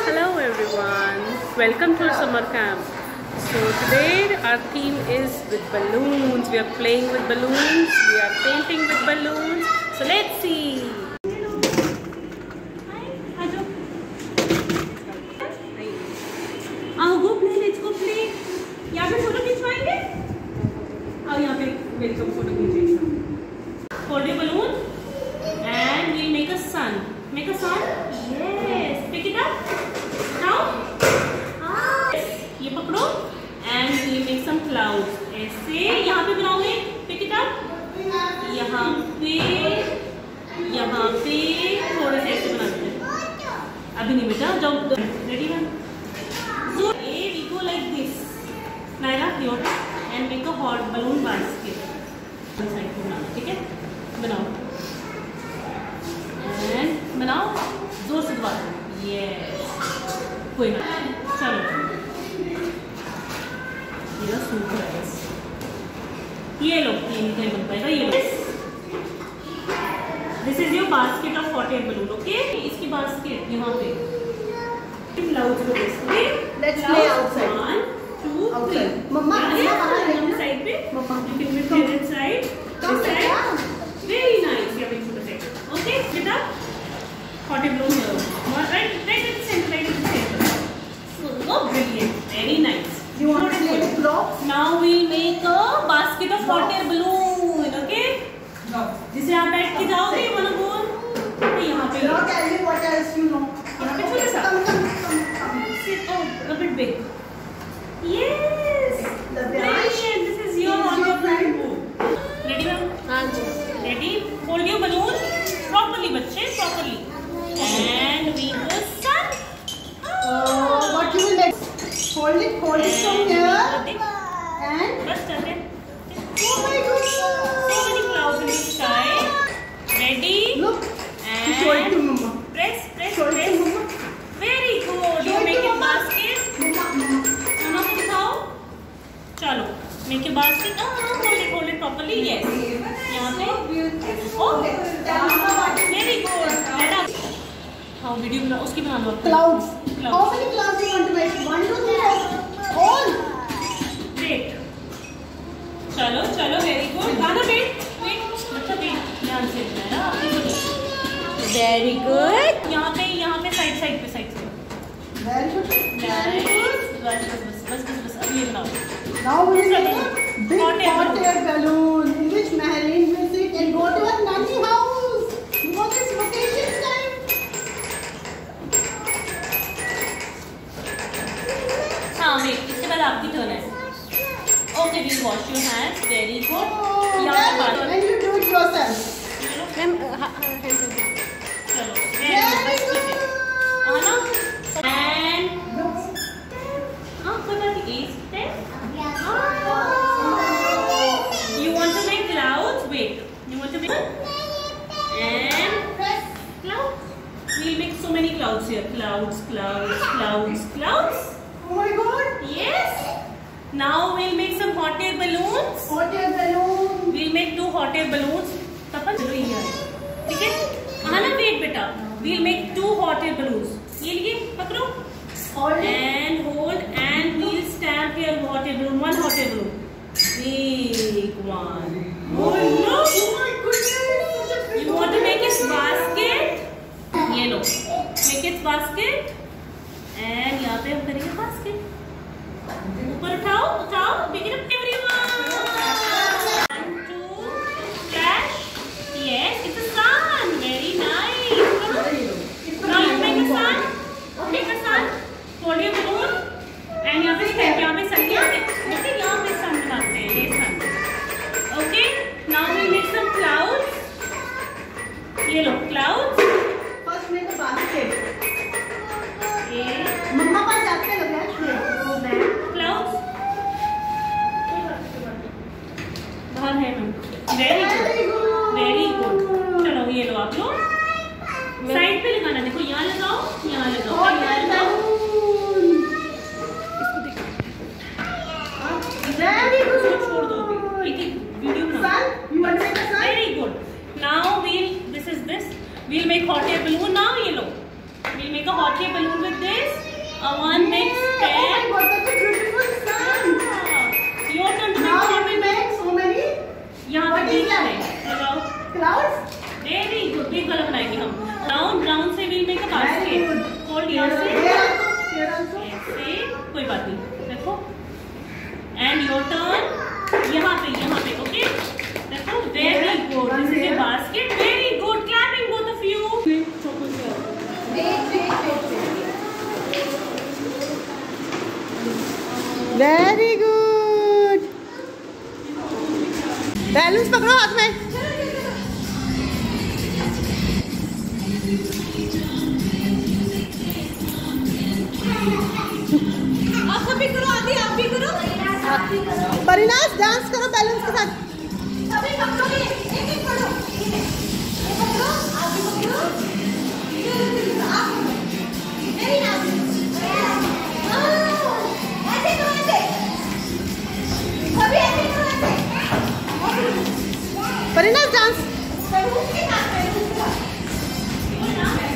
Hello everyone, welcome to our summer camp. So today our theme is with balloons. We are playing with balloons, we are painting with balloons. So let's see. Go play, let's go play. यहाँ पे photo खिंचवाएंगे? आओ यहाँ पे welcome photo खींचेंगे. Hold your balloon and we'll make a sun. Make a sun? Yes. Pick it up. Now. ये पकड़ो and we'll make some clouds. ऐसे यहाँ पे बनाओगे. Pick it up. यहाँ पे थोड़े से ऐसे बनाते हैं. अभी नहीं बेटा. जाओ. Ready one. So we go like this. Naira, your and make a hot balloon basket. One side को बनाओ. ठीक है? बनाओ. And बनाओ. जोर से दबाओ. Yes. कोई ना. चलो. ये सूख रहा है. ये लो. ये निकल बन पाएगा. ये लो. This is your basket of hot air balloon. Okay? इसकी basket यहाँ पे. Clouds को देखो. Let's play outside. 1, 2, 3. Mama, side पे. Mama, you can put it inside. This side. Very nice. You have put it. Okay, get up. Hot air balloon here. Right at the center. Right at the center. So brilliant. Very nice. You want to play with blocks? Now we'll make a basket of hot air balloon. Okay? No. जिसे आप बैठ के जाओगे, you wanna go? यहाँ पे. Now tell me what else you know. Sit. Oh, a bit big. Yes. Brilliant. This is your hot air balloon. Ready, ma'am? हाँ जी. Ready? Hold your balloon properly, बच्चे, properly. And we go sun. What you will make? Hold it from here. And बस चलते. oh my God. So many clouds in the sky. Ready? Look. And Show it to Mama. press. Show it to Mama. Very good. You make it basket. Mama. मम्मा को दिखाओ. चलो. Make a basket. Hold it properly. Yes. यहाँ पे. Oh. Very good. Let us. हाँ video बना. उसकी बना लो. Clouds. How many clouds you want to make? 1, 2, 3, 4. All. Great. चलो. Very good. गाना wait. मतलब wait. ध्यान से ना. Very good. यहाँ पे साइड पे. Very good. बस अब ये बनाओ. Now we will make a big hot air balloon in which Mahareen will sit and go to her nanny house. You know this vacation time. हाँ wait. इसके बाद आपकी turn है. Okay, we'll wash your hands. Very good. And you do it yourself. चलो. Very good. ना. And कोई बात नहीं. You want to make clouds? Wait. You want to make and clouds? We'll make so many clouds here. Clouds. Oh my God. Yes. Now we'll make some hot air balloons. Hot air balloon. We'll make 2 hot air balloons. तपन चलो ये है. ठीक है? हाँ ना wait बेटा. We'll make 2 hot air balloons. ये लिए पकड़ो. And hold and we'll stamp here hot air balloon. 1 hot air balloon. Big one. Oh no! Oh my goodness! You want to make its basket? ये लो. Make its basket. And यहाँ पे हम करेंगे basket. ऊपर उठाओ. Pick it up everyone. 1, 2, flash. Yes, it's a sun. Very nice. Now you make a sun. Make a sun. Hold your balloon. And यहाँ पे sun जैसे यहाँ पे sun बनाते हैं. ये sun. Okay. Now we make some clouds. ये लो clouds. First make a basket. ये मम्मा पास जाते हैं लोग यार. clouds. One makes Oh 10. my God, such a beautiful sun. Your turn to Now make we make so many यहाँ पे What is beach that? में लगाओ. clouds. Very good. बीच वाला बनाएंगे हम. Round से we'll make a Very basket. good. Hold here से. Here also. ऐसे कोई बात नहीं. देखो. And your turn. यहाँ पे. Okay. देखो. Very good. This is a basket. Very good. Clapping both of you. Very good. Balloons पकड़ो हाथ में. आप भी करो आदि. आप भी करो. परिनाश डांस करो बैलून्स के साथ. सभी पकड़ो. एक पकड़ो. ये पकड़ो. आप भी पकड़ो. आप. Very nice. ऐसे करो ऐसे. सभी ऐसे करो ऐसे. परिनाश डांस. बैलून के साथ.